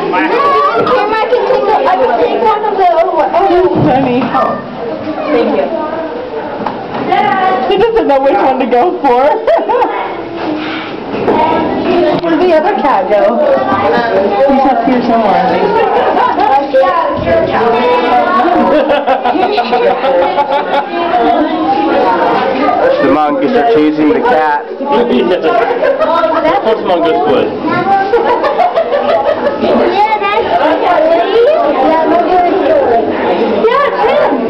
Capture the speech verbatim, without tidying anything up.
Camera, can take, a, I can take one of the over. Oh, funny. Oh, thank you. He doesn't know which one to go for. Where'd the other cat go? He's up here somewhere. The monkeys are chasing the cat. That's what monkeys would. Yeah, that's... Yeah, that's him.